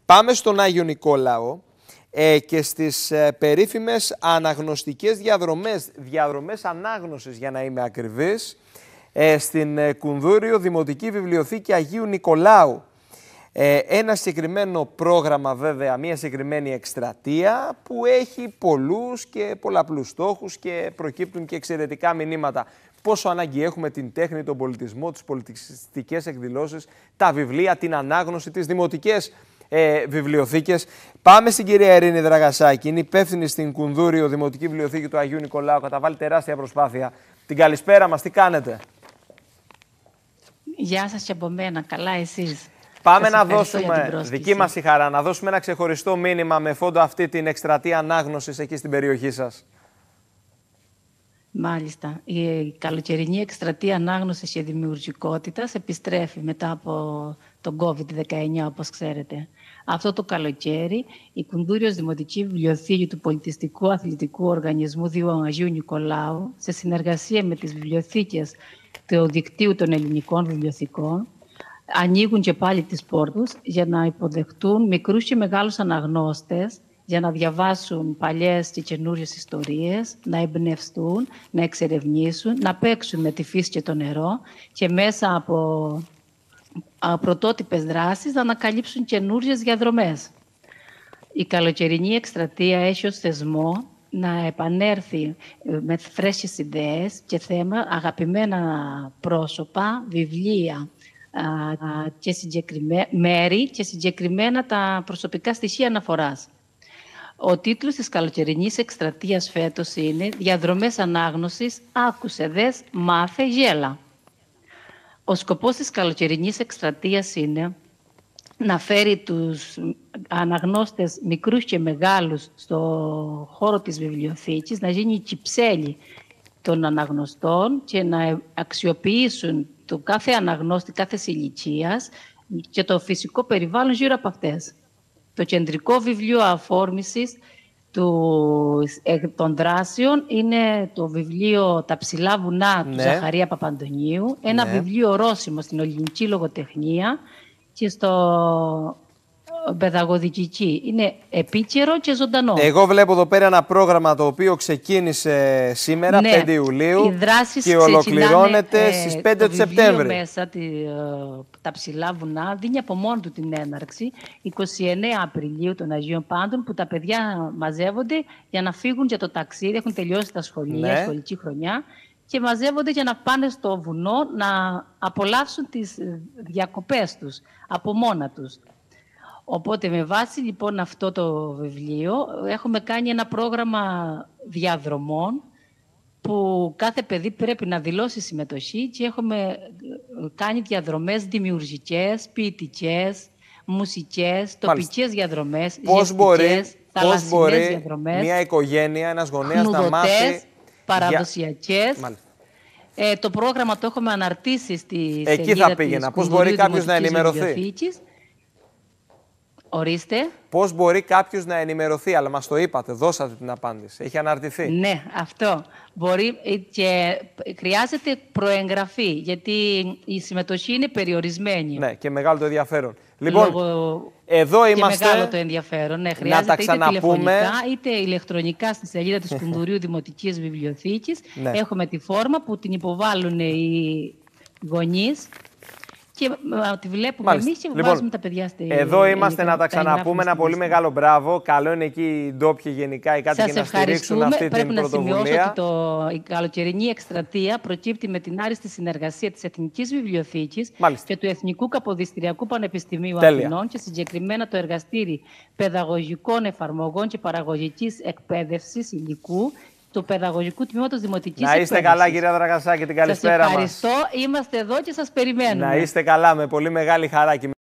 Πάμε στον Άγιο Νικόλαο και στις περίφημες αναγνωστικές διαδρομές ανάγνωσης, για να είμαι ακριβής, στην Κουνδούριο Δημοτική Βιβλιοθήκη Αγίου Νικολάου. Ένα συγκεκριμένο πρόγραμμα, βέβαια, μια συγκεκριμένη εκστρατεία που έχει πολλούς και πολλαπλούς στόχους και προκύπτουν και εξαιρετικά μηνύματα. Πόσο ανάγκη έχουμε την τέχνη, τον πολιτισμό, τις πολιτιστικές εκδηλώσεις, τα βιβλία, την ανάγνωση, τις δημοτικές βιβλιοθήκες. Πάμε στην κυρία Ειρήνη Δραγασάκη, είναι υπεύθυνη στην Κουνδούριο Δημοτική Βιβλιοθήκη του Αγίου Νικολάου, καταβάλει τεράστια προσπάθεια. Την καλησπέρα μας, τι κάνετε? Γεια σας και από μένα, καλά εσείς? Πάμε να δώσουμε, δική μας η χαρά, να δώσουμε ένα ξεχωριστό μήνυμα με φόντο αυτή την εκστρατεία ανάγνωσης εκεί στην περιοχή σας. Μάλιστα. Η καλοκαιρινή εκστρατεία ανάγνωσης και δημιουργικότητας επιστρέφει μετά από τον COVID-19, όπως ξέρετε. Αυτό το καλοκαίρι, η Κουνδούριος Δημοτική Βιβλιοθήκη του Πολιτιστικού Αθλητικού Οργανισμού Δίου Αγίου Νικολάου, σε συνεργασία με τις βιβλιοθήκες του Δικτύου των Ελληνικών Βιβλιοθηκών, ανοίγουν και πάλι τις πόρτους για να υποδεχτούν μικρούς και μεγάλους αναγνώστες, για να διαβάσουν παλιές και καινούριες ιστορίες, να εμπνευστούν, να εξερευνήσουν, να παίξουν με τη φύση και το νερό και μέσα από πρωτότυπες δράσεις να ανακαλύψουν καινούριες διαδρομές. Η καλοκαιρινή εκστρατεία έχει ως θεσμό να επανέλθει με φρέσκες ιδέες και θέμα αγαπημένα πρόσωπα, βιβλία και μέρη και συγκεκριμένα τα προσωπικά στοιχεία αναφοράς. Ο τίτλος της καλοκαιρινής εκστρατείας φέτος είναι «Διαδρομές ανάγνωσης, άκουσε, δες, μάθε, γέλα». Ο σκοπός της καλοκαιρινής εκστρατείας είναι να φέρει τους αναγνώστες μικρούς και μεγάλους στο χώρο της βιβλιοθήκης, να γίνει κυψέλη των αναγνωστών και να αξιοποιήσουν το κάθε αναγνώστη, κάθε ηλικίας και το φυσικό περιβάλλον γύρω από αυτές. Το κεντρικό βιβλίο αφόρμησης των δράσεων είναι το βιβλίο «Τα ψηλά βουνά» του Ζαχαρία Παπαντονίου, ένα βιβλίο ορόσημο στην ελληνική λογοτεχνία και στο παιδαγωγική. Είναι επίκαιρο και ζωντανό. Εγώ βλέπω εδώ πέρα ένα πρόγραμμα το οποίο ξεκίνησε σήμερα, 5 Ιουλίου, και ολοκληρώνεται στις 5 του Σεπτέμβρη. Μέσα τα ψηλά βουνά δίνει από μόνο του την έναρξη 29 Απριλίου των Αγίων Πάντων, που τα παιδιά μαζεύονται για να φύγουν για το ταξίδι, έχουν τελειώσει τα σχολεία, σχολική χρονιά, και μαζεύονται για να πάνε στο βουνό να απολαύσουν τις διακοπές τους από μόνα τους. Οπότε με βάση λοιπόν αυτό το βιβλίο έχουμε κάνει ένα πρόγραμμα διαδρομών που κάθε παιδί πρέπει να δηλώσει συμμετοχή και έχουμε κάνει διαδρομές δημιουργικές, ποιητικές, μουσικές, τοπικές διαδρομές, πώς μπορεί μια οικογένεια, ένας γονέας να μάθει παραδοσιακές. Το πρόγραμμα το έχουμε αναρτήσει στη σελίδα της. Εκεί θα πήγαινα. Πώς μπορεί κάποιος να ενημερωθεί? Ορίστε. Πώς μπορεί κάποιος να ενημερωθεί, αλλά μας το είπατε, δώσατε την απάντηση. Έχει αναρτηθεί. Ναι, αυτό. Μπορεί και χρειάζεται προεγγραφή, γιατί η συμμετοχή είναι περιορισμένη. Ναι, και μεγάλο το ενδιαφέρον. Λοιπόν, εδώ είμαστε. Και μεγάλο το ενδιαφέρον. Ναι, χρειάζεται είτε τηλεφωνικά είτε ηλεκτρονικά στη σελίδα της Κουνδουρίου Δημοτικής Βιβλιοθήκης. Έχουμε τη φόρμα που την υποβάλλουν οι γονείς. Και τη βλέπουμε εμείς και βάζουμε τα παιδιά στη... Εδώ είμαστε να τα ξαναπούμε. Ένα πολύ μεγάλο μπράβο. Καλό είναι εκεί οι ντόπιοι γενικά οι κάτοικοι να στηρίξουν αυτή την πρωτοβουλία. Πρέπει να σημειώσω ότι η καλοκαιρινή εκστρατεία προκύπτει με την άριστη συνεργασία της Εθνικής Βιβλιοθήκης και του Εθνικού Καποδιστριακού Πανεπιστημίου Αθηνών και συγκεκριμένα το εργαστήρι παιδαγωγικών εφαρμογών και παραγωγικής εκπαίδευσης υλικού του Παιδαγωγικού Τμήματος Δημοτικής Εκπαίδευσης. Να είστε καλά, κυρία Δραγασάκη, την καλησπέρα μας. Σας ευχαριστώ. Είμαστε εδώ και σας περιμένουμε. Να είστε καλά, με πολύ μεγάλη χαρά.